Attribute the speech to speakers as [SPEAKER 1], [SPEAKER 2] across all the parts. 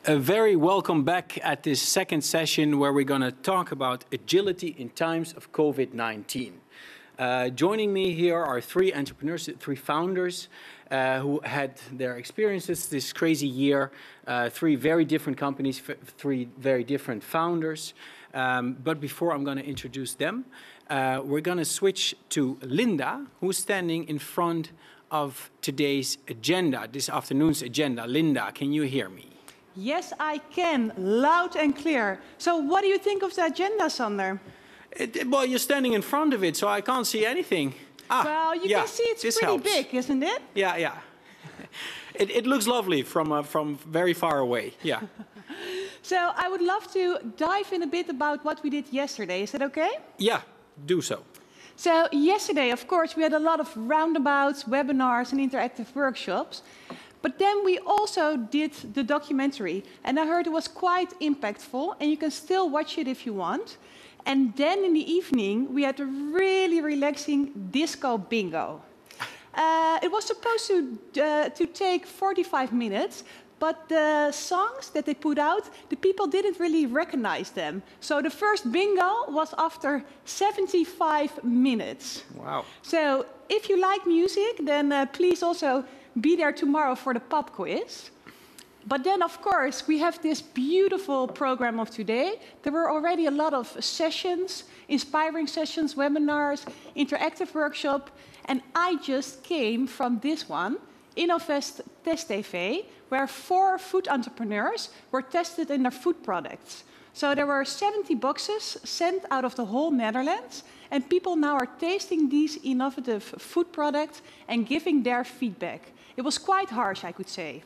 [SPEAKER 1] A very welcome back at this second session where we're going to talk about agility in times of COVID-19. Joining me here are three entrepreneurs, three founders who had their experiences this crazy year. Three very different companies, three very different founders. But before I'm going to introduce them, we're going to switch to Linda, who's standing in front of today's agenda, this afternoon's agenda. Linda, can you hear me?
[SPEAKER 2] Yes, I can, loud and clear. So what do you think of the agenda, Sander?
[SPEAKER 1] Well, you're standing in front of it, so I can't see anything.
[SPEAKER 2] Well, you can see it's pretty big, isn't it?
[SPEAKER 1] Yeah. It looks lovely from very far away, yeah.
[SPEAKER 2] So I would love to dive in a bit about what we did yesterday. Is that okay?
[SPEAKER 1] Yeah, do so.
[SPEAKER 2] So yesterday, of course, we had a lot of roundabouts, webinars and interactive workshops. But then we also did the documentary, and I heard it was quite impactful, and you can still watch it if you want. And then in the evening, we had a really relaxing disco bingo. It was supposed to take 45 minutes, but the songs that they put out, the people didn't really recognize them. So the first bingo was after 75 minutes.
[SPEAKER 1] Wow.
[SPEAKER 2] So if you like music, then please also be there tomorrow for the pub quiz. But then, of course, we have this beautiful program of today. There were already a lot of sessions, inspiring sessions, webinars, interactive workshop. And I just came from this one, InnoVest Test TV, where 4 food entrepreneurs were tested in their food products. So there were 70 boxes sent out of the whole Netherlands, and people now are tasting these innovative food products and giving their feedback. It was quite harsh, I could say.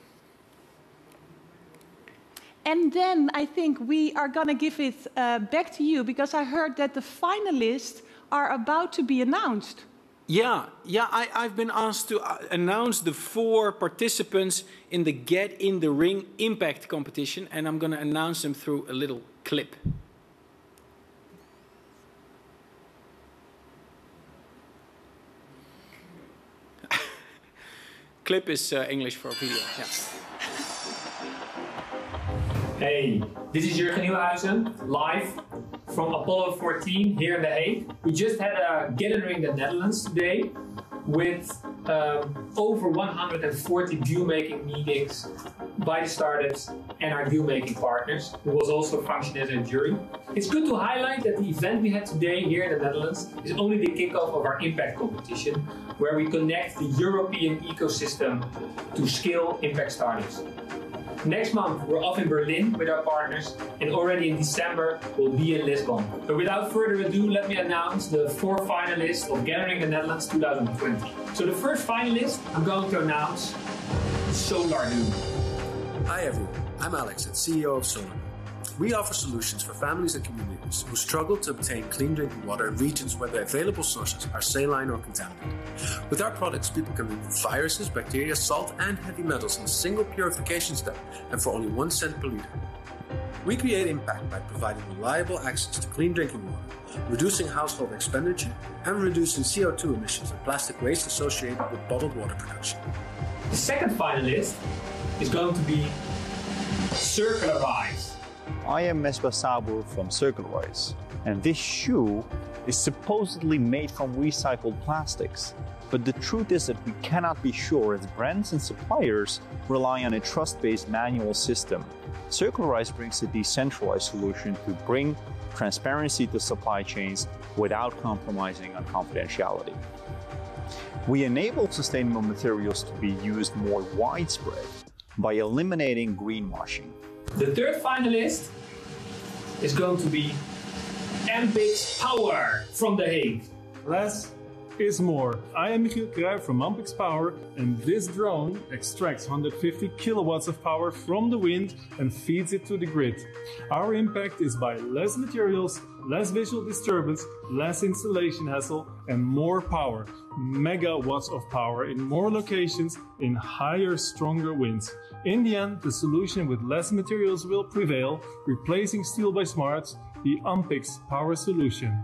[SPEAKER 2] And then I think we are going to give it back to you, because I heard that the finalists are about to be announced.
[SPEAKER 1] Yeah, I've been asked to announce the 4 participants in the Get in the Ring Impact competition, and I'm going to announce them through a little clip. Clip is English for video, yeah.
[SPEAKER 3] Hey, this is Jurgen Nieuwenhuizen, live from Apollo 14 here in The Hague. We just had a Get in the Ring the Netherlands today with over 140 deal-making meetings by the startups and our deal-making partners, who was also functioning as a jury. It's good to highlight that the event we had today here in the Netherlands is only the kickoff of our impact competition, where we connect the European ecosystem to scale impact startups. Next month, we're off in Berlin with our partners, and already in December, we'll be in Lisbon. But without further ado, let me announce the 4 finalists of Gathering the Netherlands 2020. So the first finalist I'm going to announce is SolarDoo.
[SPEAKER 4] Hi everyone, I'm Alex, CEO of SolarDoo. We offer solutions for families and communities who struggle to obtain clean drinking water in regions where the available sources are saline or contaminated. With our products, people can remove viruses, bacteria, salt, and heavy metals in a single purification step, and for only 1 cent per liter. We create impact by providing reliable access to clean drinking water, reducing household expenditure, and reducing CO2 emissions and plastic waste associated with bottled water production.
[SPEAKER 3] The second finalist is going to be Circularize.
[SPEAKER 5] I am Mesbah Sabur from Circularize, and this shoe is supposedly made from recycled plastics. But the truth is that we cannot be sure, as brands and suppliers rely on a trust-based manual system. Circularize brings a decentralized solution to bring transparency to supply chains without compromising on confidentiality. We enable sustainable materials to be used more widespread by eliminating greenwashing.
[SPEAKER 3] The third finalist is going to be ImpactPower from The Hague.
[SPEAKER 6] Less is more. I am Michiel Kruijf from ImpactPower, and this drone extracts 150 kilowatts of power from the wind and feeds it to the grid. Our impact is by less materials, less visual disturbance, less installation hassle, and more power. Megawatts of power in more locations in higher, stronger winds. In the end, the solution with less materials will prevail, replacing steel by smarts, the ImpactPower solution.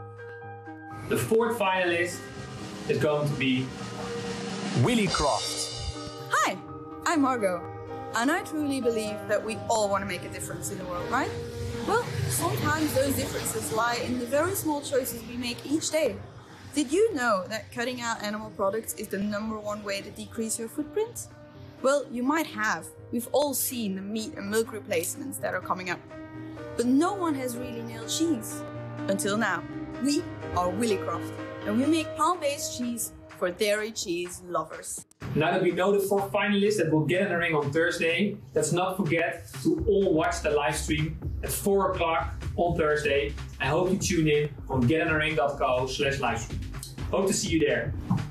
[SPEAKER 3] The fourth finalist is going to be
[SPEAKER 7] Willy Croft.
[SPEAKER 8] Hi, I'm Margot.
[SPEAKER 7] And I truly believe that we all want to make a difference in the world, right? Well, sometimes those differences lie in the very small choices we make each day. Did you know that cutting out animal products is the #1 way to decrease your footprint? Well, you might have. We've all seen the meat and milk replacements that are coming up. But no one has really nailed cheese. Until now. We are Willycroft, and we make palm-based cheese for dairy cheese lovers.
[SPEAKER 3] Now that we know the 4 finalists that will get in the ring on Thursday, let's not forget to all watch the live stream at 4 o'clock on Thursday. I hope you tune in on getinthering.co/livestream. Hope to see you there.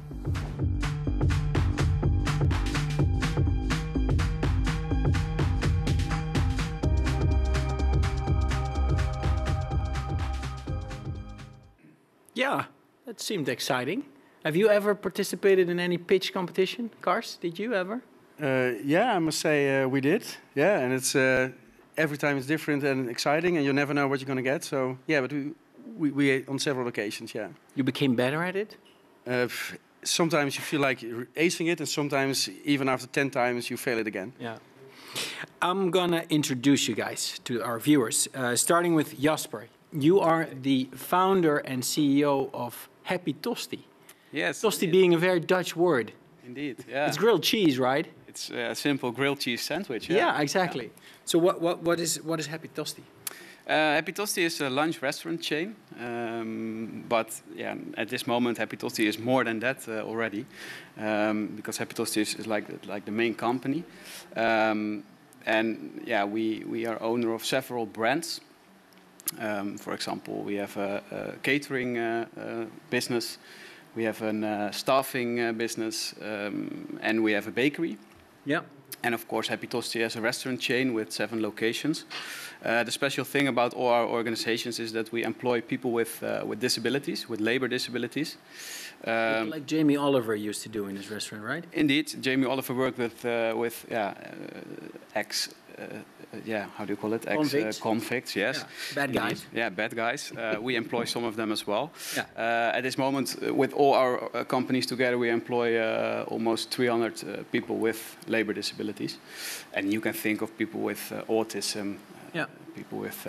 [SPEAKER 1] Yeah, that seemed exciting. Have you ever participated in any pitch competition? Kars, did you ever?
[SPEAKER 8] Yeah, I must say we did. Yeah, and it's every time it's different and exciting, and you never know what you're going to get. So yeah, but we on several occasions, yeah.
[SPEAKER 1] You became better at it?
[SPEAKER 8] Sometimes you feel like you're acing it, and sometimes even after 10 times you fail it again.
[SPEAKER 1] Yeah. I'm gonna introduce you guys to our viewers, starting with Jasper. You are the founder and CEO of Happy Tosti.
[SPEAKER 9] Yes.
[SPEAKER 1] Tosti being a very Dutch word.
[SPEAKER 9] Indeed, yeah.
[SPEAKER 1] It's grilled cheese, right?
[SPEAKER 9] It's a simple grilled cheese sandwich. Yeah,
[SPEAKER 1] Yeah, exactly. Yeah. So what is Happy Tosti?
[SPEAKER 9] Happy Tosti is a lunch restaurant chain, but yeah, at this moment Happy Tosti is more than that already, because Happy Tosti is like the main company, and yeah, we are owner of several brands. For example, we have a catering business, we have a staffing business, and we have a bakery.
[SPEAKER 1] Yeah.
[SPEAKER 9] And of course, Happy Tosti has a restaurant chain with 7 locations. The special thing about all our organizations is that we employ people with disabilities, with labor disabilities.
[SPEAKER 1] Like Jamie Oliver used to do in his restaurant, right?
[SPEAKER 9] Indeed, Jamie Oliver worked with how do you call it? Convicts, yes.
[SPEAKER 1] Yeah. Bad guys.
[SPEAKER 9] Yeah, bad guys. We employ some of them as well. Yeah. At this moment, with all our companies together, we employ almost 300 people with labor disabilities. And you can think of people with autism, people with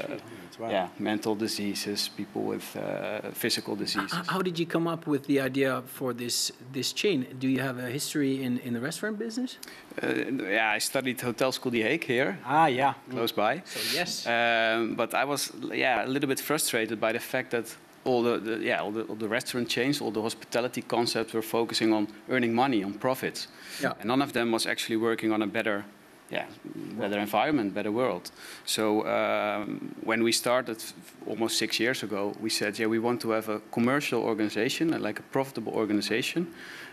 [SPEAKER 9] mental diseases, people with physical diseases.
[SPEAKER 1] How did you come up with the idea for this chain? Do you have a history in the restaurant business?
[SPEAKER 9] Yeah, I studied Hotel School The Hague here.
[SPEAKER 1] Ah, yeah.
[SPEAKER 9] Close by.
[SPEAKER 1] So yes.
[SPEAKER 9] But I was a little bit frustrated by the fact that all the restaurant chains, all the hospitality concepts were focusing on earning money, on profits. Yeah. And none of them was actually working on a better environment, better world. So when we started almost 6 years ago, we said, we want to have a commercial organization, like a profitable organization,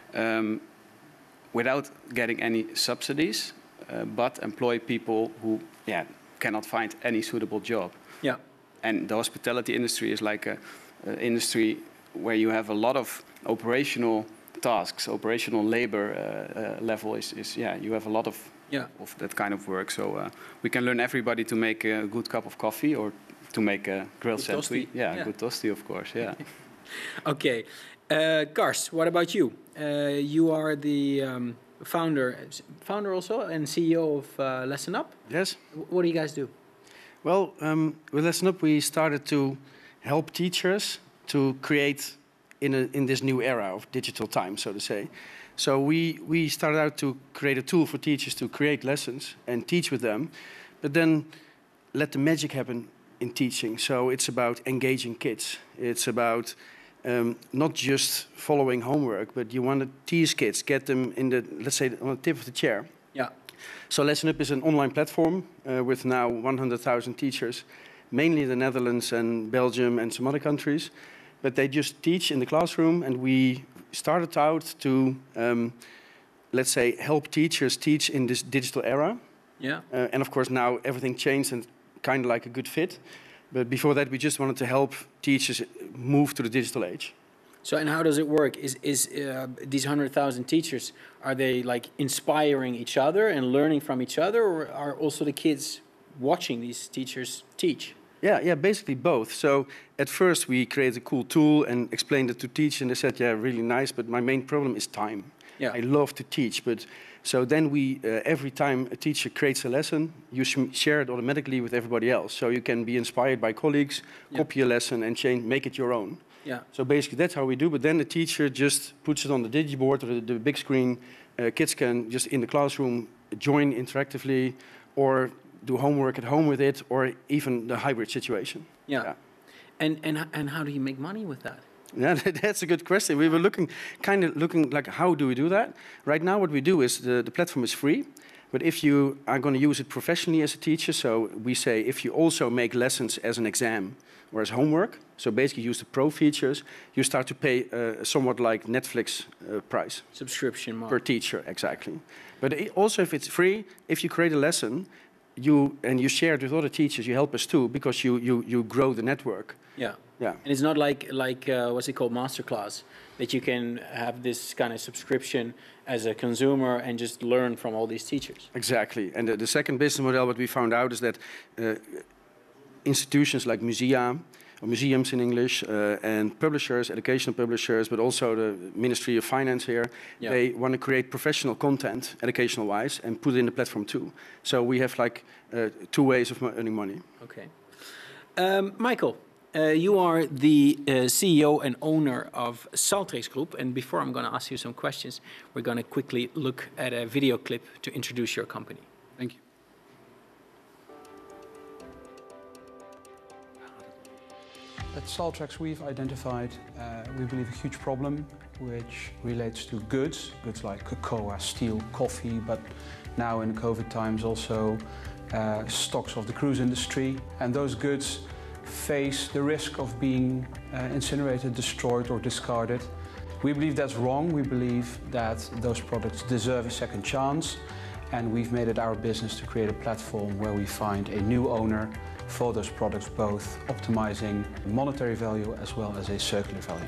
[SPEAKER 9] without getting any subsidies, but employ people who cannot find any suitable job. Yeah. And the hospitality industry is like a industry where you have a lot of operational tasks, operational labor level is you have a lot of that kind of work. So we can learn everybody to make a good cup of coffee or to make a grilled sandwich. Yeah, good tosti, of course. Yeah.
[SPEAKER 1] Okay, Kars, what about you? You are the founder also and CEO of LessonUp.
[SPEAKER 8] Yes.
[SPEAKER 1] What do you guys do?
[SPEAKER 8] Well, with LessonUp, we started to help teachers to create in this new era of digital time, so to say. So we started out to create a tool for teachers to create lessons and teach with them, but then let the magic happen in teaching. So it's about engaging kids. It's about not just following homework, but you want to tease kids, get them in the, let's say, on the tip of the chair. Yeah. So LessonUp is an online platform with now 100,000 teachers, mainly in the Netherlands and Belgium and some other countries. But they just teach in the classroom, and we started out to, let's say, help teachers teach in this digital era. Yeah. And of course now everything changed and kind of like a good fit. But before that, we just wanted to help teachers move to the digital age.
[SPEAKER 1] So, and how does it work? Is these 100,000 teachers, are they like inspiring each other and learning from each other, or are also the kids watching these teachers teach?
[SPEAKER 8] Yeah, basically both. So at first we created a cool tool and explained it to teachers, and they said, yeah, really nice, but my main problem is time. Yeah. I love to teach, but So then we, every time a teacher creates a lesson, you share it automatically with everybody else. So you can be inspired by colleagues, copy a lesson and make it your own.
[SPEAKER 1] Yeah.
[SPEAKER 8] So basically that's how we do. But then the teacher just puts it on the digiboard or the big screen. Kids can just in the classroom join interactively or do homework at home with it, or even the hybrid situation.
[SPEAKER 1] Yeah. And how do you make money with that?
[SPEAKER 8] Yeah, that's a good question. We were looking like, how do we do that? Right now what we do is the platform is free, but if you are going to use it professionally as a teacher, so we say if you also make lessons as an exam or as homework, so basically use the pro features, you start to pay somewhat like Netflix price.
[SPEAKER 1] Subscription model.
[SPEAKER 8] Per teacher, exactly. But also if it's free, if you create a lesson, you share it with other teachers, you help us too, because you grow the network.
[SPEAKER 1] Yeah.
[SPEAKER 8] Yeah.
[SPEAKER 1] And it's not like what's it called, masterclass, that you can have this kind of subscription as a consumer and just learn from all these teachers.
[SPEAKER 8] Exactly. And the second business model, what we found out is that institutions like musea, or museums in English, and publishers, educational publishers, but also the Ministry of Finance here, they want to create professional content, educational-wise, and put it in the platform too. So we have like 2 ways of earning money.
[SPEAKER 1] Okay. Michael, you are the CEO and owner of Saltrex Group, and before I'm going to ask you some questions, we're going to quickly look at a video clip to introduce your company.
[SPEAKER 10] Thank you. At Saltrex, we've identified, we believe, a huge problem which relates to goods like cocoa, steel, coffee, but now in COVID times also stocks of the cruise industry. And those goods face the risk of being incinerated, destroyed or discarded. We believe that's wrong. We believe that those products deserve a second chance, and we've made it our business to create a platform where we find a new owner for those products, both optimizing monetary value as well as a circular value.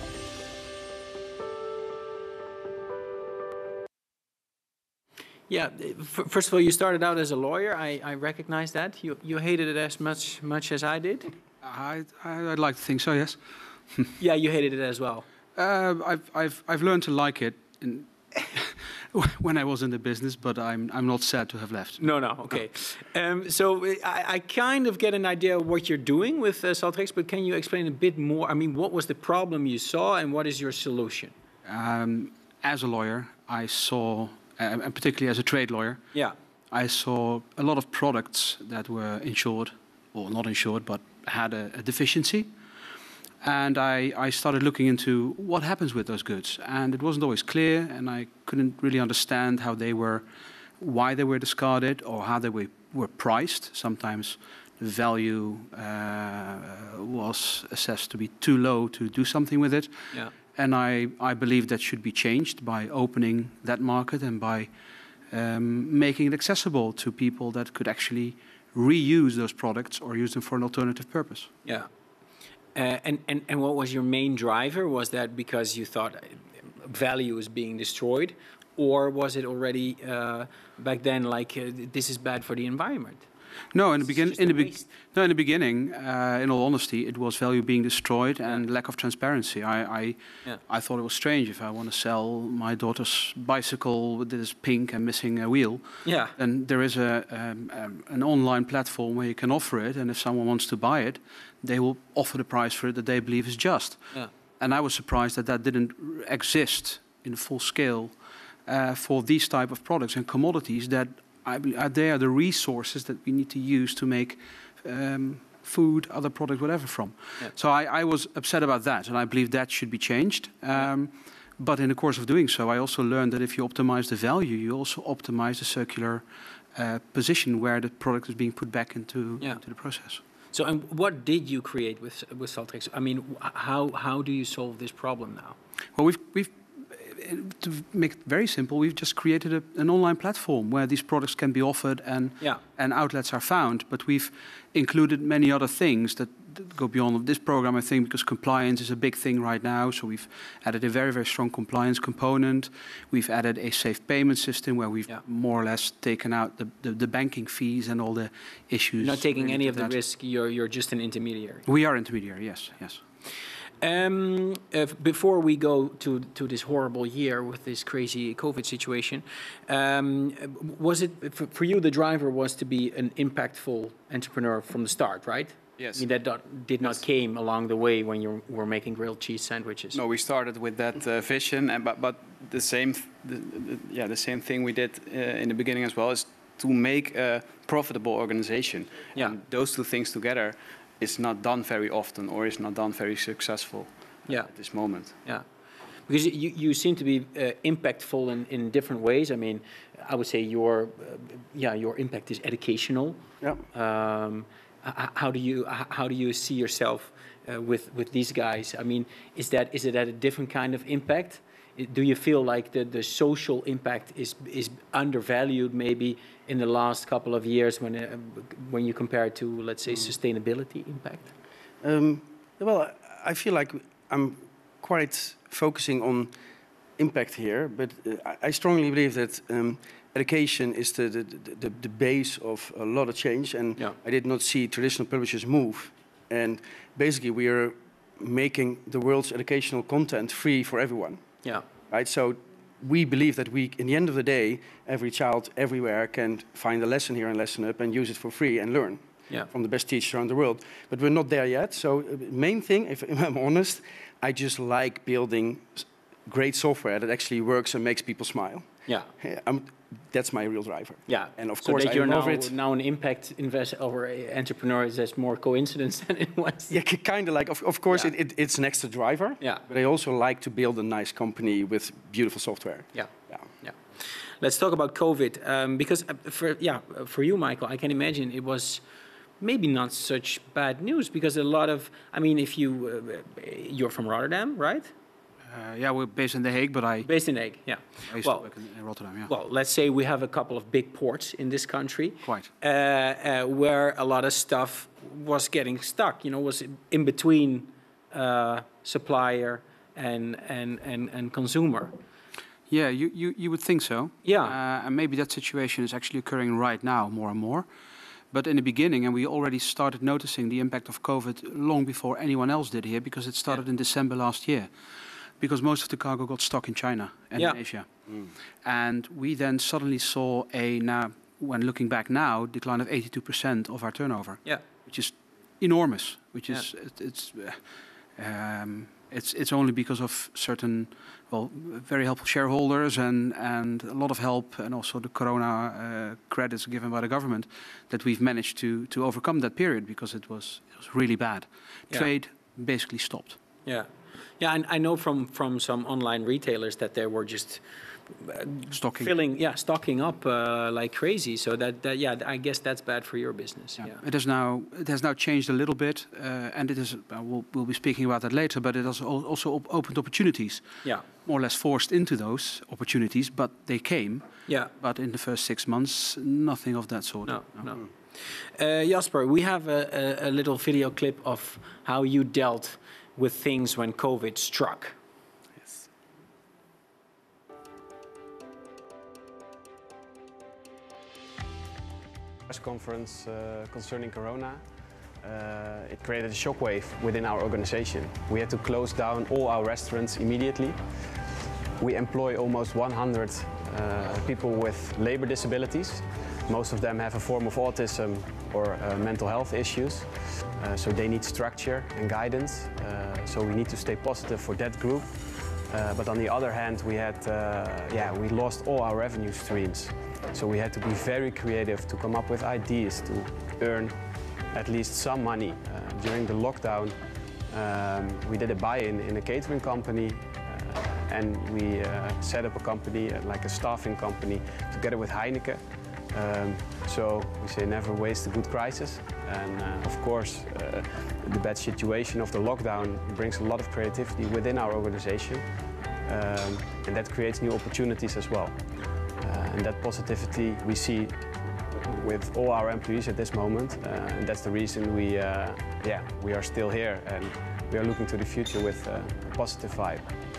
[SPEAKER 1] Yeah, first of all, you started out as a lawyer. I recognize that. You hated it as much as I did?
[SPEAKER 10] I'd like to think so, yes.
[SPEAKER 1] Yeah, you hated it as well.
[SPEAKER 10] I've learned to like it when I was in the business, but I'm not sad to have left.
[SPEAKER 1] No, okay. So I kind of get an idea of what you're doing with Saltrex, but can you explain a bit more? I mean, what was the problem you saw and what is your solution?
[SPEAKER 10] As a lawyer, I saw, and particularly as a trade lawyer, I saw a lot of products that were insured, or not insured, but had a deficiency. And I started looking into what happens with those goods. And it wasn't always clear, and I couldn't really understand why they were discarded or how they were priced. Sometimes the value was assessed to be too low to do something with it.
[SPEAKER 1] Yeah.
[SPEAKER 10] And I believe that should be changed by opening that market and by making it accessible to people that could actually reuse those products or use them for an alternative purpose.
[SPEAKER 1] Yeah. And what was your main driver? Was that because you thought value is being destroyed, or was it already back then like this is bad for the environment?
[SPEAKER 10] No, in the beginning, in all honesty, it was value being destroyed and lack of transparency. I thought it was strange if I want to sell my daughter's bicycle that is pink and missing a wheel.
[SPEAKER 1] Yeah.
[SPEAKER 10] And there is an online platform where you can offer it, and if someone wants to buy it, they will offer the price for it that they believe is just.
[SPEAKER 1] Yeah.
[SPEAKER 10] And I was surprised that that didn't exist in full scale for these type of products and commodities that they are the resources that we need to use to make food, other products, whatever from. Yeah. So I was upset about that, and I believe that should be changed. But in the course of doing so, I also learned that if you optimize the value, you also optimize the circular position where the product is being put back into the process.
[SPEAKER 1] So, and what did you create with Saltrex? I mean, how do you solve this problem now?
[SPEAKER 10] Well, we've to make it very simple, we've just created an online platform where these products can be offered and outlets are found. But we've included many other things that go beyond this program, I think, because compliance is a big thing right now. So we've added a very, very strong compliance component. We've added a safe payment system where we've more or less taken out the banking fees and all the issues.
[SPEAKER 1] You're not taking any of the risk, you're just an intermediary.
[SPEAKER 10] We are intermediary, yes.
[SPEAKER 1] Before we go to this horrible year with this crazy COVID situation, was it for you, the driver was to be an impactful entrepreneur from the start, right?
[SPEAKER 9] Yes.
[SPEAKER 1] I mean, that did not came along the way when you were making grilled cheese sandwiches.
[SPEAKER 9] No, we started with that vision, but the same thing we did in the beginning as well is to make a profitable organization.
[SPEAKER 1] Yeah.
[SPEAKER 9] And those two things together is not done very often, or is not done very successful at this moment.
[SPEAKER 1] Yeah, because you seem to be impactful in different ways. I mean, I would say your impact is educational.
[SPEAKER 8] Yeah.
[SPEAKER 1] How do you see yourself with these guys? I mean, is it at a different kind of impact? Do you feel like the social impact is undervalued maybe in the last couple of years when you compare it to, let's say, sustainability impact?
[SPEAKER 8] Well, I feel like I'm quite focusing on impact here, but I strongly believe that education is the base of a lot of change, and I did not see traditional publishers move. And basically, we are making the world's educational content free for everyone.
[SPEAKER 1] Yeah.
[SPEAKER 8] Right. So we believe that in the end of the day, every child everywhere can find a lesson here in LessonUp and use it for free and learn from the best teachers around the world. But we're not there yet. So main thing, if I'm honest, I just like building great software that actually works and makes people smile.
[SPEAKER 1] Yeah.
[SPEAKER 8] That's my real driver.
[SPEAKER 1] Yeah.
[SPEAKER 8] And of course,
[SPEAKER 1] that you're
[SPEAKER 8] I love it.
[SPEAKER 1] now an impact investor or entrepreneur. Is that more coincidence than it was?
[SPEAKER 8] Yeah, kind of like. Of course, it's an extra driver.
[SPEAKER 1] Yeah.
[SPEAKER 8] But I also like to build a nice company with beautiful software.
[SPEAKER 1] Yeah. Let's talk about COVID, because for you, Michael, I can imagine it was maybe not such bad news, because a lot of, I mean, if you're from Rotterdam, right?
[SPEAKER 10] We're based in The Hague, but
[SPEAKER 1] Based in The Hague, yeah.
[SPEAKER 10] I used to work in Rotterdam, yeah.
[SPEAKER 1] Well, let's say we have a couple of big ports in this country.
[SPEAKER 10] Quite.
[SPEAKER 1] Where a lot of stuff was getting stuck, was in between supplier and consumer.
[SPEAKER 10] Yeah, you would think so.
[SPEAKER 1] Yeah.
[SPEAKER 10] And maybe that situation is actually occurring right now more and more. But in the beginning, and we already started noticing the impact of COVID long before anyone else did here, because it started in December last year. Because most of the cargo got stuck in China and in Asia. And we then suddenly saw when looking back now, decline of 82% of our turnover.
[SPEAKER 1] Yeah.
[SPEAKER 10] Which is enormous. Which is it's only because of certain, very helpful shareholders and a lot of help, and also the corona credits given by the government, that we've managed to overcome that period, because it was really bad. Trade basically stopped.
[SPEAKER 1] Yeah. Yeah, and I know from some online retailers that they were just stocking up like crazy. So I guess that's bad for your business. Yeah.
[SPEAKER 10] It has now changed a little bit, and it is. We'll be speaking about that later. But it has also opened opportunities. Yeah. More or less forced into those opportunities, but they came. Yeah. But in the first 6 months, nothing of that sort.
[SPEAKER 1] No. Jasper, we have a little video clip of how you dealt with things when COVID struck.
[SPEAKER 10] Yes.
[SPEAKER 11] Press conference concerning Corona. It created a shockwave within our organization. We had to close down all our restaurants immediately. We employ almost 100 people with labor disabilities. Most of them have a form of autism or mental health issues. So they need structure and guidance. So we need to stay positive for that group. But on the other hand, we lost all our revenue streams. So we had to be very creative to come up with ideas to earn at least some money. During the lockdown, we did a buy-in in a catering company. And we set up a company, like a staffing company, together with Heineken. So we say never waste a good crisis. And of course, the bad situation of the lockdown brings a lot of creativity within our organization. And that creates new opportunities as well. And that positivity we see with all our employees at this moment. And that's the reason we are still here, and we are looking to the future with a positive vibe.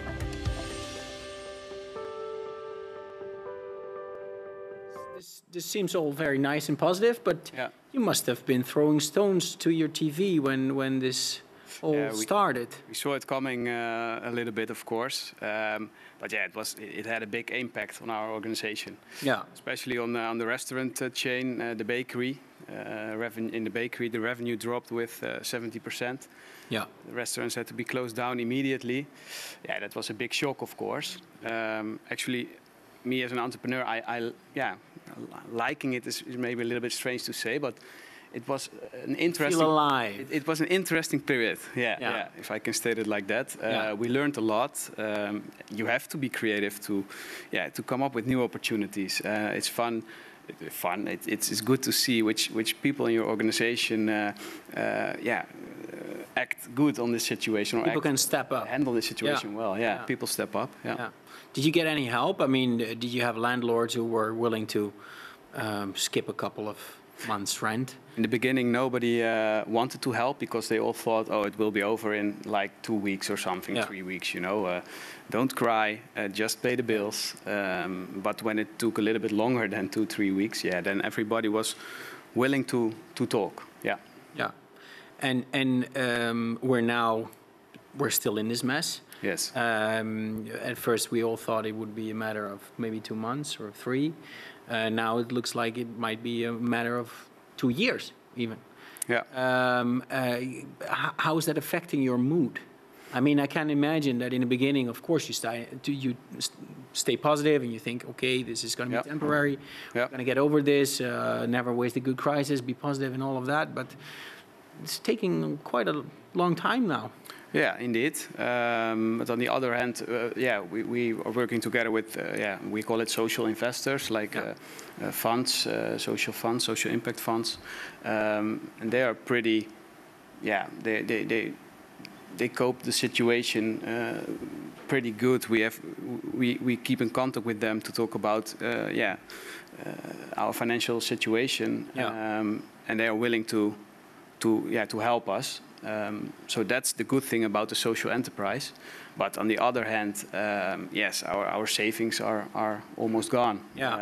[SPEAKER 1] This seems all very nice and positive, but you must have been throwing stones to your TV when this all started.
[SPEAKER 9] We saw it coming a little bit, of course, but yeah, it had a big impact on our organization.
[SPEAKER 1] Yeah,
[SPEAKER 9] especially on the restaurant chain, the bakery. In the bakery, the revenue dropped with 70%.
[SPEAKER 1] Yeah,
[SPEAKER 9] the restaurants had to be closed down immediately. Yeah, that was a big shock, of course. Actually, me as an entrepreneur, liking it is maybe a little bit strange to say, but it was an interesting.
[SPEAKER 1] Feel alive.
[SPEAKER 9] It was an interesting period. Yeah. If I can state it like that, we learned a lot. You have to be creative to come up with new opportunities. It's fun. It's good to see which people in your organization act good on this situation.
[SPEAKER 1] People can step up,
[SPEAKER 9] handle this situation well. Yeah, people step up. Yeah.
[SPEAKER 1] Did you get any help? I mean, did you have landlords who were willing to skip a couple of months' rent?
[SPEAKER 9] In the beginning, nobody wanted to help because they all thought, oh, it will be over in like 2 weeks or something, 3 weeks, you know. Don't cry, just pay the bills. But when it took a little bit longer than 2-3 weeks, then everybody was willing to talk. Yeah.
[SPEAKER 1] Yeah. And we're still in this mess.
[SPEAKER 9] Yes.
[SPEAKER 1] At first, we all thought it would be a matter of maybe 2 months or 3. Now it looks like it might be a matter of 2 years, even.
[SPEAKER 9] Yeah.
[SPEAKER 1] How is that affecting your mood? I mean, I can imagine that in the beginning, of course, you stay positive and you think, okay, this is going to be temporary. We're going to get over this. Never waste a good crisis. Be positive and all of that. But it's taking quite a long time now.
[SPEAKER 9] Yeah, indeed. But on the other hand, we are working together with, we call it social investors, like funds, social funds, social impact funds. And they are pretty, they cope the situation pretty good. We keep in contact with them to talk about, our financial situation. And they are willing to help us. So that's the good thing about the social enterprise. But on the other hand, yes, our savings are almost gone.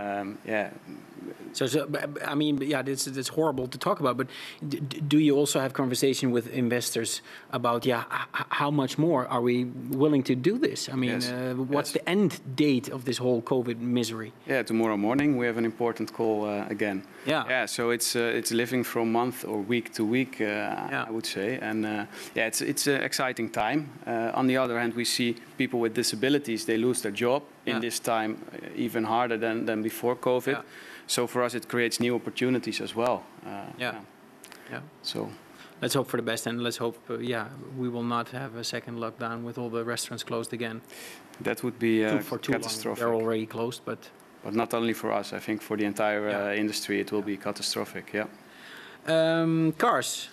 [SPEAKER 1] So I mean, that's horrible to talk about. But do you also have conversation with investors about how much more are we willing to do this? I mean, what's the end date of this whole COVID misery?
[SPEAKER 9] Yeah, tomorrow morning we have an important call again. So it's living from month or week to week, I would say, and it's an exciting time. On the other hand, we see people with disabilities, they lose their job in this time even harder than before COVID. So for us, it creates new opportunities as well. So
[SPEAKER 1] let's hope for the best, and let's hope, we will not have a second lockdown with all the restaurants closed again.
[SPEAKER 9] That would be
[SPEAKER 1] for too
[SPEAKER 9] catastrophic.
[SPEAKER 1] Long. They're already closed, but
[SPEAKER 9] not only for us. I think for the entire industry, it will be catastrophic. Yeah.
[SPEAKER 1] Kars,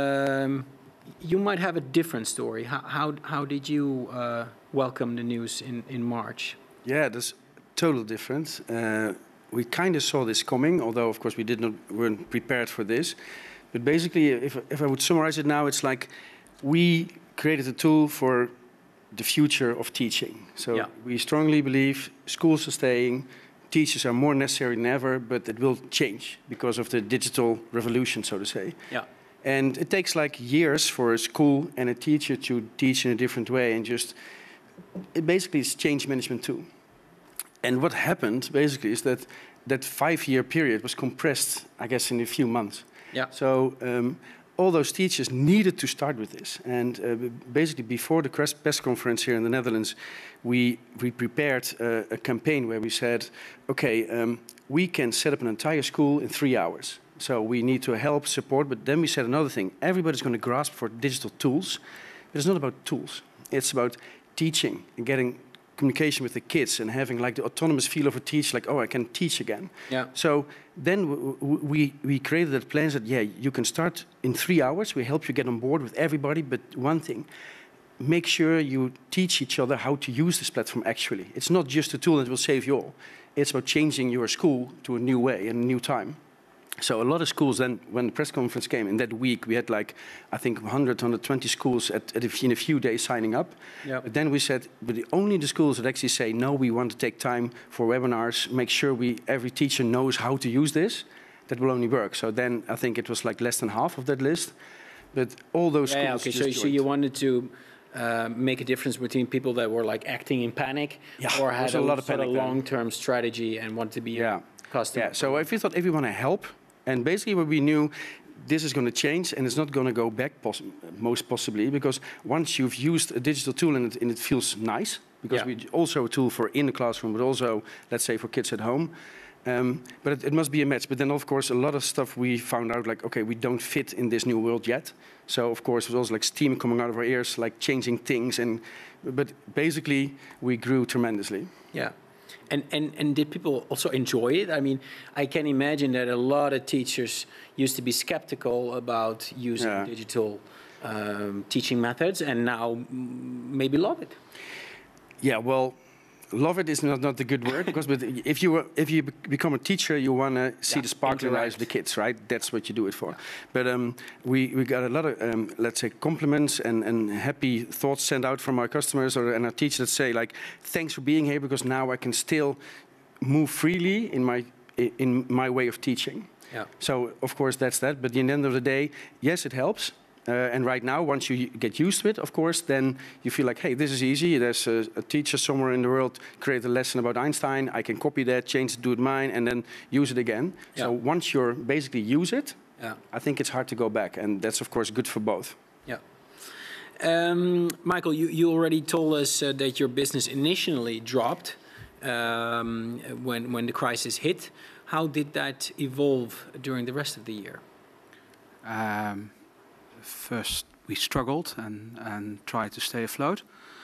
[SPEAKER 1] you might have a different story. How did you welcome the news in March?
[SPEAKER 8] Yeah, that's totally different. We kind of saw this coming, although of course weren't prepared for this. But basically, if I would summarize it now, it's like we created a tool for the future of teaching. So we strongly believe schools are staying, teachers are more necessary than ever, but it will change because of the digital revolution, so to say. And it takes like years for a school and a teacher to teach in a different way, and it basically is change management too. And what happened basically is that 5-year period was compressed, I guess, in a few months. So all those teachers needed to start with this. And basically before the press conference here in the Netherlands, we prepared a campaign where we said, okay, we can set up an entire school in 3 hours. So we need to help, support, but then we said another thing. Everybody's going to grasp for digital tools, but it's not about tools. It's about teaching and getting communication with the kids and having like the autonomous feel of a teacher, like, oh, I can teach again. So then we created that plan that, you can start in 3 hours. We help you get on board with everybody, but one thing, make sure you teach each other how to use this platform actually. It's not just a tool that will save you all. It's about changing your school to a new way and a new time. So a lot of schools then, when the press conference came, in that week we had like, I think 100, 120 schools in a few days signing up. But then we said, but only the schools that actually say, no, we want to take time for webinars, make sure every teacher knows how to use this, that will only work. So then I think it was like less than half of that list. But all those schools
[SPEAKER 1] okay.
[SPEAKER 8] just
[SPEAKER 1] So you wanted to make a difference between people that were like acting in panic, or had
[SPEAKER 8] a lot of
[SPEAKER 1] sort
[SPEAKER 8] panic
[SPEAKER 1] of
[SPEAKER 8] then.
[SPEAKER 1] long-term strategy and want to be a customer.
[SPEAKER 8] Yeah. So if we thought, if we want to help, and basically what we knew, this is going to change and it's not going to go back most possibly, because once you've used a digital tool and it feels nice, because we also a tool for in the classroom, but also, let's say, for kids at home. But it must be a match. But then, of course, a lot of stuff we found out, like, okay, we don't fit in this new world yet. So, of course, it was also like steam coming out of our ears, like changing things. But basically, we grew tremendously.
[SPEAKER 1] Yeah. And did people also enjoy it? I mean, I can imagine that a lot of teachers used to be skeptical about using digital teaching methods, and now maybe love it.
[SPEAKER 8] Yeah, well, love it is not the good word, because but if you become a teacher, you want to see the sparkling eyes of the kids, right? That's what you do it for. But we got a lot of let's say compliments and happy thoughts sent out from our customers and our teachers that say like, thanks for being here, because now I can still move freely in my way of teaching. Yeah. So of course that's that. But at the end of the day, yes, it helps. And right now, once you get used to it, of course, then you feel like, hey, this is easy. There's a teacher somewhere in the world create a lesson about Einstein. I can copy that, change it, do it mine, and then use it again. Yeah. So once you're basically use it, I think it's hard to go back. And that's, of course, good for both.
[SPEAKER 1] Yeah. Michael, you already told us that your business initially dropped when the crisis hit. How did that evolve during the rest of the year?
[SPEAKER 10] First, we struggled and tried to stay afloat.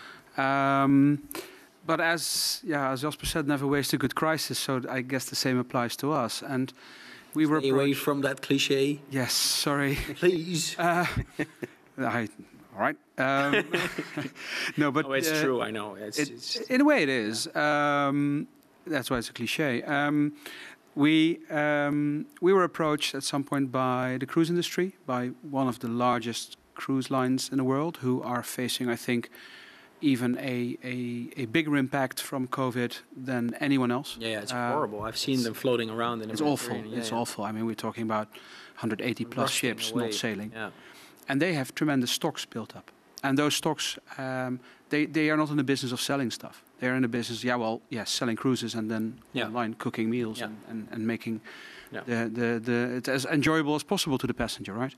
[SPEAKER 10] But as Jasper said, never waste a good crisis. So I guess the same applies to us. And we were
[SPEAKER 1] away from that cliche.
[SPEAKER 10] Yes, sorry.
[SPEAKER 1] Please.
[SPEAKER 10] All right. No, but
[SPEAKER 1] it's true. I know. It's
[SPEAKER 10] in a way, it is. That's why it's a cliche. We were approached at some point by the cruise industry, by one of the largest cruise lines in the world, who are facing, I think, even a bigger impact from COVID than anyone else.
[SPEAKER 1] Yeah, it's horrible. I've seen them floating around.
[SPEAKER 10] It's awful. It's awful. I mean, we're talking about 180 plus ships not sailing. Yeah. And they have tremendous stocks built up. And those stocks, they are not in the business of selling stuff. They're in the business, selling cruises and then online cooking meals and making it as enjoyable as possible to the passenger, right?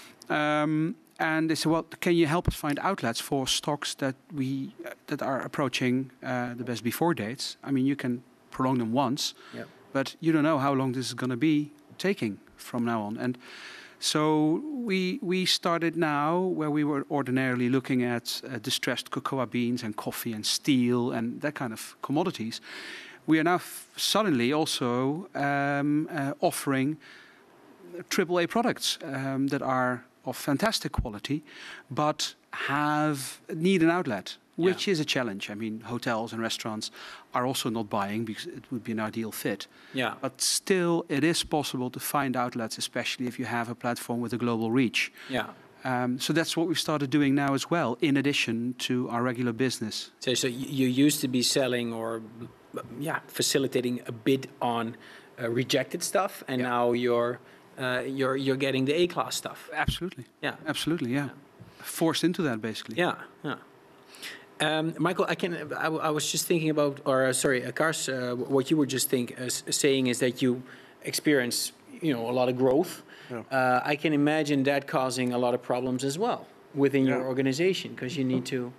[SPEAKER 10] And they said, well, can you help us find outlets for stocks that are approaching the best before dates? I mean, you can prolong them once, but you don't know how long this is going to be taking from now on. And so we started now where we were ordinarily looking at distressed cocoa beans and coffee and steel and that kind of commodities. We are now suddenly also offering AAA products that are of fantastic quality, but need an outlet, which is a challenge. I mean, hotels and restaurants are also not buying because it would be an ideal fit. Yeah. But still, it is possible to find outlets, especially if you have a platform with a global reach. Yeah. So that's what we've started doing now as well, in addition to our regular business.
[SPEAKER 1] So you used to be selling or facilitating a bid on rejected stuff, and now you're getting the A-class stuff.
[SPEAKER 10] Absolutely. Yeah. Absolutely. Yeah. Forced into that, basically.
[SPEAKER 1] Yeah. Yeah. Michael, I was just thinking about, Kars, what you were just saying is that you experience, a lot of growth. Yeah. I can imagine that causing a lot of problems as well within your organization, because you need to,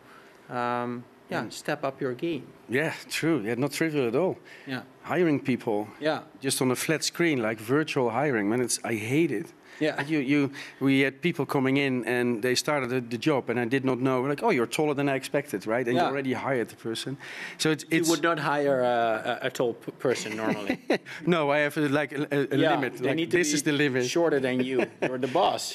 [SPEAKER 1] step up your game.
[SPEAKER 8] Yeah, true. Yeah, not trivial at all. Yeah. Hiring people. Yeah. Just on a flat screen, like virtual hiring, man. I hate it. Yeah. We had people coming in and they started the job and I did not know. Like, oh, you're taller than I expected, right? And you already hired the person. So it's
[SPEAKER 1] you would not hire a tall person normally.
[SPEAKER 8] No, I have a limit. Like, this is the limit.
[SPEAKER 1] Shorter than you. You're the boss.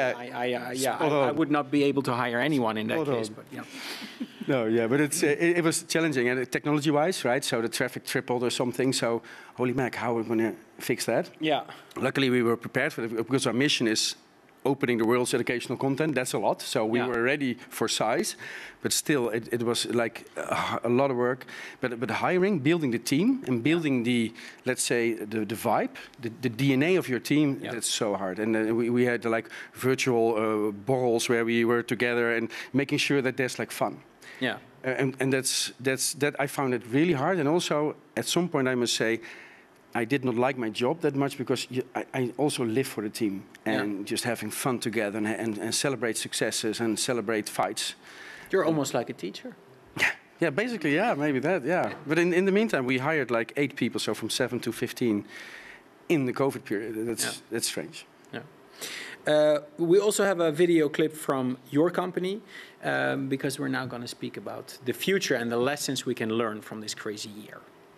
[SPEAKER 1] I would not be able to hire anyone in that case. But
[SPEAKER 8] No, but it was challenging, and technology-wise, right? So the traffic tripled or something. So, holy mac, how are we going to fix that? Yeah. Luckily, we were prepared for it because our mission is opening the world's educational content. That's a lot. So we were ready for size, but still it was like a lot of work. But hiring, building the team, and building the, let's say, the vibe, the DNA of your team, that's so hard. And we had like virtual borrels where we were together and making sure that there's like fun.
[SPEAKER 1] Yeah.
[SPEAKER 8] And that I found it really hard. And also at some point I must say, I did not like my job that much because I also live for the team and just having fun together and celebrate successes and celebrate fights.
[SPEAKER 1] You're almost like a teacher.
[SPEAKER 8] Yeah, basically, yeah, maybe that, yeah. But in the meantime, we hired like 8 people, so from 7 to 15 in the COVID period. That's strange.
[SPEAKER 1] Yeah. We also have a video clip from your company because we're now going to speak about the future and the lessons we can learn from this crazy year.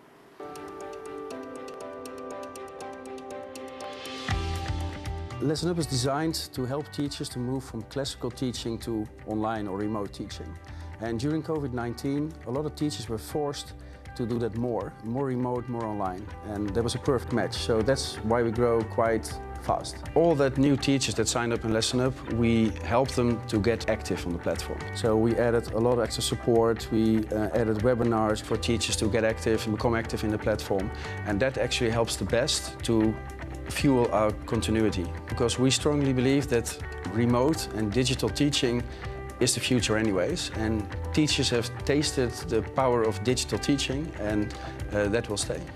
[SPEAKER 8] LessonUp is designed to help teachers to move from classical teaching to online or remote teaching. And during COVID-19, a lot of teachers were forced to do that more remote, more online. And that was a perfect match. So that's why we grow quite fast. All that new teachers that signed up in LessonUp, we helped them to get active on the platform. So we added a lot of extra support. We added webinars for teachers to get active and become active in the platform. And that actually helps the best to fuel our continuity, because we strongly believe that remote and digital teaching is the future anyways, and teachers have tasted the power of digital teaching, and that will stay.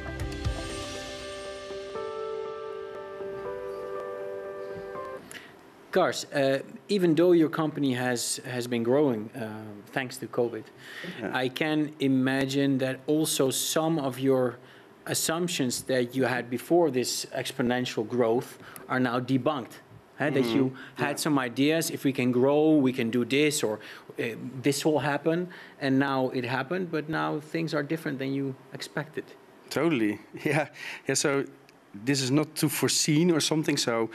[SPEAKER 1] Kars, even though your company has been growing thanks to COVID, I can imagine that also some of your assumptions that you had before this exponential growth are now debunked. That you had some ideas, if we can grow, we can do this, or this will happen, and now it happened, but now things are different than you expected.
[SPEAKER 8] Totally, yeah. So this is not too foreseen or something, so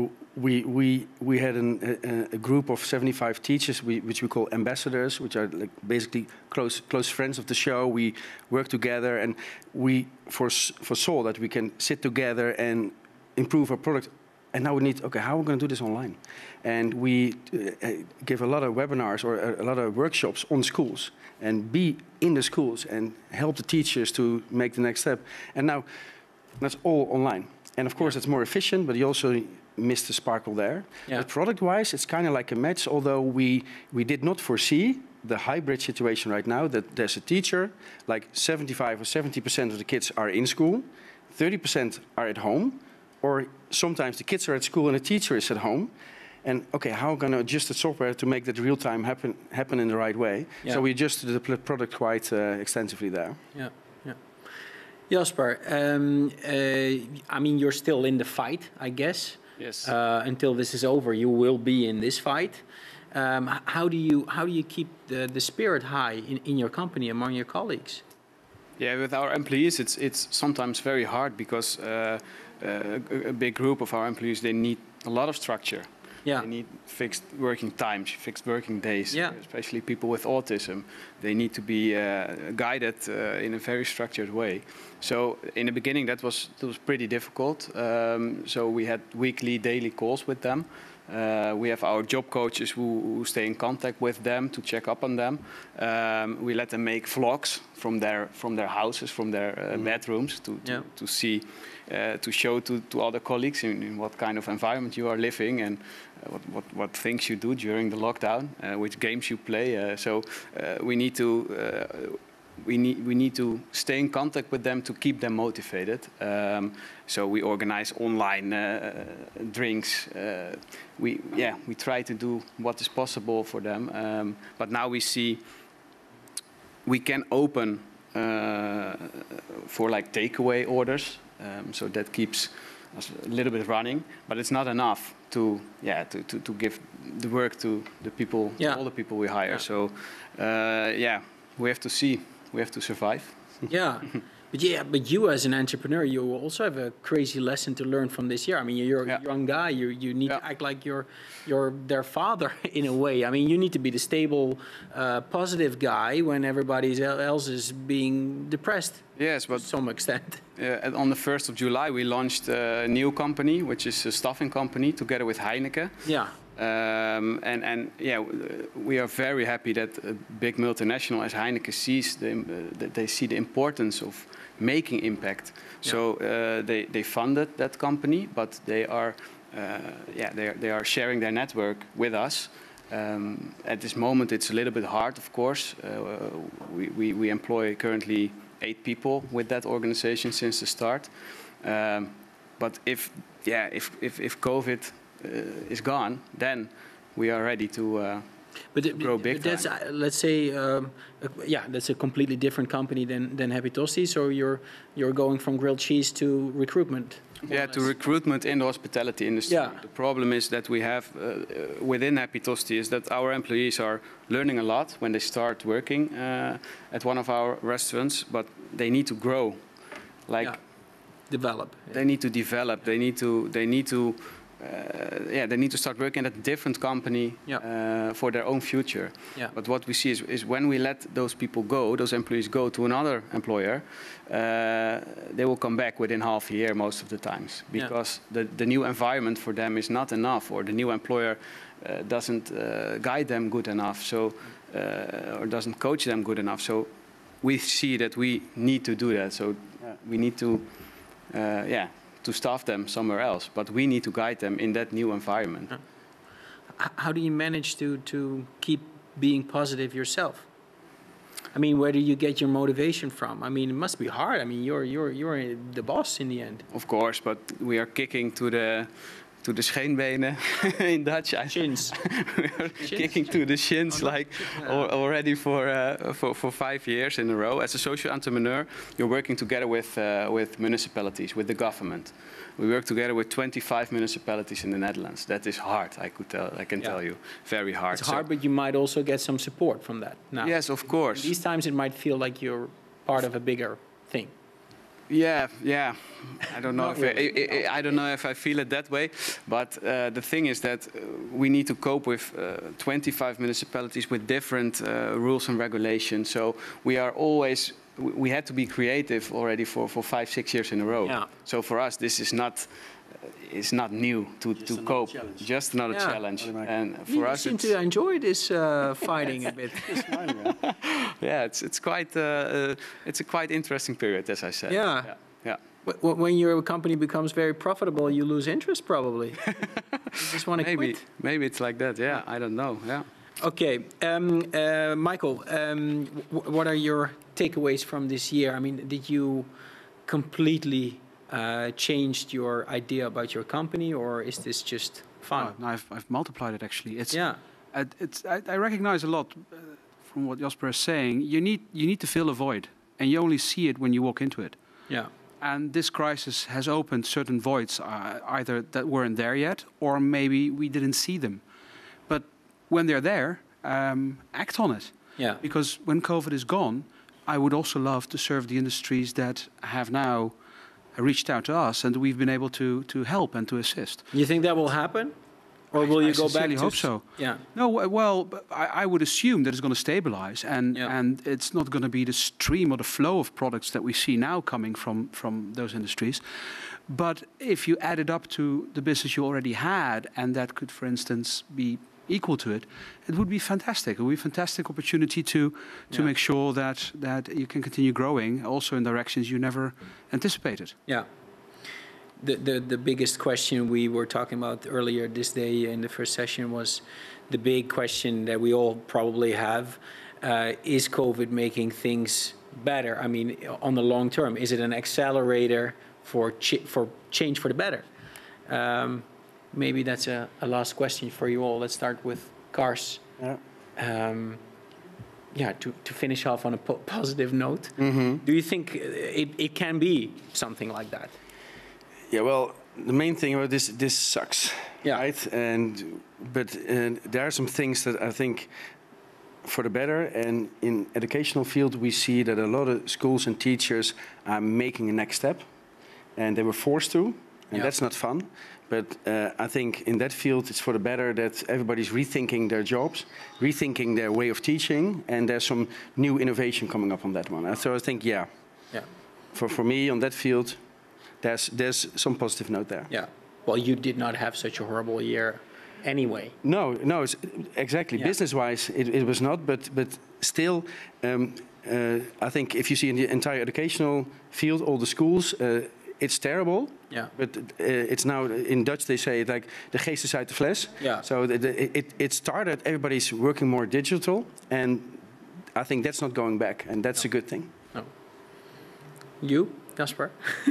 [SPEAKER 8] we had a group of 75 teachers, which we call ambassadors, which are like basically close friends of the show. We work together, and we foresaw that we can sit together and improve our product. And now we need, okay, how are we going to do this online? And we give a lot of webinars or a lot of workshops on schools and be in the schools and help the teachers to make the next step. And now that's all online. And of course, it's more efficient, but you also miss the sparkle there.
[SPEAKER 1] Yeah.
[SPEAKER 8] But product-wise, it's kind of like a match, although we did not foresee the hybrid situation right now, that there's a teacher, like 75 or 70% of the kids are in school, 30% are at home, or sometimes the kids are at school and the teacher is at home. And okay, how are we going to adjust the software to make that real time happen in the right way? Yeah. So we adjusted the product quite extensively there.
[SPEAKER 1] Yeah, yeah. Jasper, I mean, you're still in the fight, I guess.
[SPEAKER 9] Yes.
[SPEAKER 1] Until this is over, you will be in this fight. How do you keep the spirit high in your company among your colleagues?
[SPEAKER 9] Yeah, with our employees, it's sometimes very hard because a big group of our employees, they need a lot of structure.
[SPEAKER 1] Yeah.
[SPEAKER 9] They need fixed working times, fixed working days, especially people with autism. They need to be guided in a very structured way. So in the beginning, that was pretty difficult. So we had weekly, daily calls with them. We have our job coaches who stay in contact with them to check up on them. We let them make vlogs from their houses, from their bedrooms to see, to show to other colleagues in what kind of environment you are living and what things you do during the lockdown, which games you play. So we need to stay in contact with them to keep them motivated. So we organize online drinks. We try to do what is possible for them. But now we see we can open for like takeaway orders. So that keeps us a little bit running, but it's not enough to give the work to the people, all the people we hire. So we have to see. We have to survive.
[SPEAKER 1] Yeah, But you as an entrepreneur, you also have a crazy lesson to learn from this year. I mean, you're a young guy. You need to act like you're their father in a way. I mean, you need to be the stable, positive guy when everybody else is being depressed.
[SPEAKER 9] Yes, but
[SPEAKER 1] to some extent.
[SPEAKER 9] On the 1st of July, we launched a new company, which is a staffing company, together with Heineken.
[SPEAKER 1] Yeah.
[SPEAKER 9] We are very happy that a big multinational as Heineken sees that they see the importance of making impact. Yeah. So they funded that company, but they are sharing their network with us. At this moment, it's a little bit hard, of course. We employ currently 8 people with that organization since the start. But if COVID is gone, then we are ready to grow big.
[SPEAKER 1] But that's let's say, that's a completely different company than Happy Tosti. So you're going from grilled cheese to recruitment.
[SPEAKER 9] Yeah, to recruitment in the hospitality industry.
[SPEAKER 1] Yeah.
[SPEAKER 9] The problem is that we have within Happy Tosti is that our employees are learning a lot when they start working at one of our restaurants, but they need to grow,
[SPEAKER 1] develop.
[SPEAKER 9] They need to develop. They need to start working at a different company for their own future. Yeah. But what we see is when we let those people go, those employees go to another employer, they will come back within half a year most of the times, because the new environment for them is not enough, or the new employer doesn't guide them good enough, so or doesn't coach them good enough. So we see that we need to do that. So we need to to staff them somewhere else, but we need to guide them in that new environment.
[SPEAKER 1] How do you manage to keep being positive yourself? I mean, where do you get your motivation from? I mean, it must be hard. I mean, you're the boss in the end.
[SPEAKER 9] Of course, but we are kicking to the scheenbenen in Dutch.
[SPEAKER 1] Shins.
[SPEAKER 9] We are kicking to the shins already for 5 years in a row. As a social entrepreneur, you're working together with municipalities, with the government. We work together with 25 municipalities in the Netherlands. That is hard, I can tell you. Very hard.
[SPEAKER 1] It's hard, but you might also get some support from that now.
[SPEAKER 9] Yes, of course.
[SPEAKER 1] These times it might feel like you're part of a bigger thing.
[SPEAKER 9] Yeah. I don't know I don't know if I feel it that way, but the thing is that we need to cope with 25 municipalities with different rules and regulations. So we had to be creative already for 5-6 years in a row. Yeah. So for us, this is not. It's not new to cope. Challenge. Just another challenge. And for us,
[SPEAKER 1] you seem to enjoy this fighting a bit.
[SPEAKER 9] Yeah, it's a quite interesting period, as I said.
[SPEAKER 1] Yeah. When your company becomes very profitable, you lose interest probably. You just want to quit.
[SPEAKER 9] Maybe it's like that. Yeah, I don't know. Yeah.
[SPEAKER 1] Okay, Michael, what are your takeaways from this year? I mean, did you completely changed your idea about your company, or is this just fun?
[SPEAKER 10] No, I've multiplied it actually. I recognize a lot from what Jasper is saying. You need to fill a void, and you only see it when you walk into it.
[SPEAKER 1] Yeah.
[SPEAKER 10] And this crisis has opened certain voids, either that weren't there yet, or maybe we didn't see them. But when they're there, act on it.
[SPEAKER 1] Yeah.
[SPEAKER 10] Because when COVID is gone, I would also love to serve the industries that have now reached out to us, and we've been able to help and to assist.
[SPEAKER 1] You think that will happen? Or will you go back to...
[SPEAKER 10] I hope so.
[SPEAKER 1] Yeah.
[SPEAKER 10] No, well, I would assume that it's going to stabilize, and it's not going to be the stream or the flow of products that we see now coming from those industries. But if you add it up to the business you already had, and that could, for instance, be equal to it, it would be fantastic. It would be a fantastic opportunity to make sure that you can continue growing also in directions you never anticipated.
[SPEAKER 1] Yeah. The biggest question we were talking about earlier this day in the first session was the big question that we all probably have. Is COVID making things better? I mean, on the long term, is it an accelerator for change for the better? Maybe that's a last question for you all. Let's start with Kars. Yeah. To finish off on a positive note, do you think it can be something like that?
[SPEAKER 12] Yeah, well, the main thing about this sucks, right? But there are some things that I think for the better. And in educational field, we see that a lot of schools and teachers are making a next step, and they were forced to, and that's not fun. But I think in that field, it's for the better that everybody's rethinking their jobs, rethinking their way of teaching, and there's some new innovation coming up on that one. And so I think, for me on that field, there's some positive note there.
[SPEAKER 1] Yeah. Well, you did not have such a horrible year anyway.
[SPEAKER 12] No, it's exactly. Business-wise, it was not, but still, I think if you see in the entire educational field, all the schools, it's terrible. Yeah. But it's now, in Dutch they say it like, de geest is uit de fles. Yeah. So it started, everybody's working more digital, and I think that's not going back, and that's a good thing. No.
[SPEAKER 1] You, Jasper?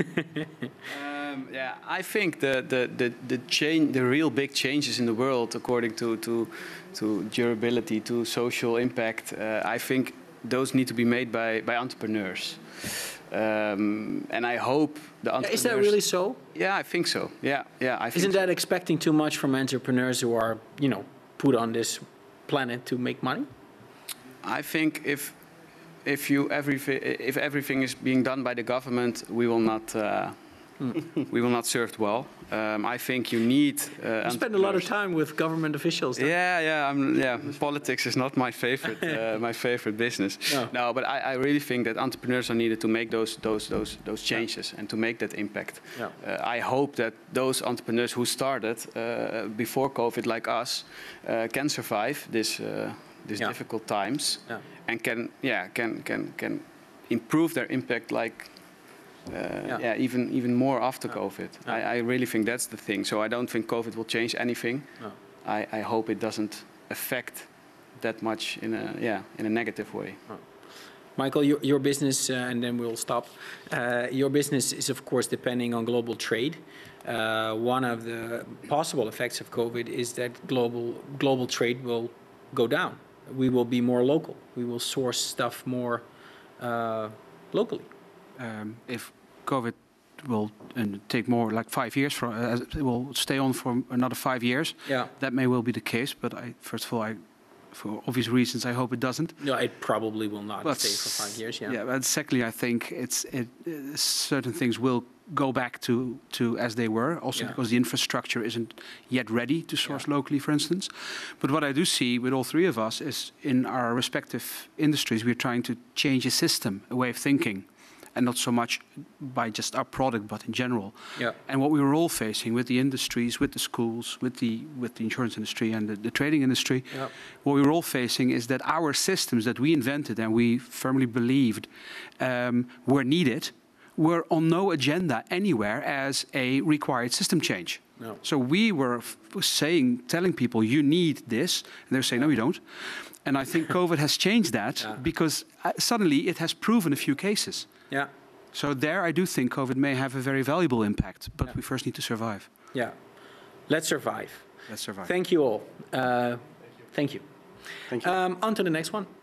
[SPEAKER 9] I think the real big changes in the world, according to durability, to social impact, I think those need to be made by entrepreneurs. And I hope the entrepreneurs...
[SPEAKER 1] Is that really so?
[SPEAKER 9] Yeah, I think so. Yeah. I think
[SPEAKER 1] Isn't that expecting too much from entrepreneurs who are, put on this planet to make money?
[SPEAKER 9] I think if everything is being done by the government, we will not we will not serve well. I think you need.
[SPEAKER 1] You spend a lot of time with government officials.
[SPEAKER 9] Politics is not my favorite business. No, but I really think that entrepreneurs are needed to make those changes and to make that impact. I hope that those entrepreneurs who started before COVID, like us, can survive this difficult times and can improve their impact even more after COVID. I really think that's the thing. So I don't think COVID will change anything. No. I hope it doesn't affect that much in a negative way. Oh.
[SPEAKER 1] Michael, your business, and then we'll stop. Your business is, of course, depending on global trade. One of the possible effects of COVID is that global trade will go down. We will be more local. We will source stuff more locally.
[SPEAKER 10] If COVID will take more like 5 years, it will stay on for another 5 years. Yeah, that may well be the case. But first of all, for obvious reasons, I hope it doesn't.
[SPEAKER 1] No, it probably will not stay for 5 years.
[SPEAKER 10] Yeah. But secondly, I think certain things will go back to as they were, also because the infrastructure isn't yet ready to source locally, for instance. But what I do see with all three of us is in our respective industries, we're trying to change a system, a way of thinking, and not so much by just our product, but in general. Yeah. And what we were all facing with the industries, with the schools, with the insurance industry and the trading industry, what we were all facing is that our systems that we invented and we firmly believed were needed were on no agenda anywhere as a required system change. No. So we were telling people, you need this, and they were saying, no, you don't. And I think COVID has changed that because suddenly it has proven a few cases. Yeah. So there I do think COVID may have a very valuable impact, but we first need to survive.
[SPEAKER 1] Yeah. Let's survive.
[SPEAKER 10] Let's survive.
[SPEAKER 1] Thank you all. Thank you.
[SPEAKER 10] Thank you.
[SPEAKER 1] On to the next one.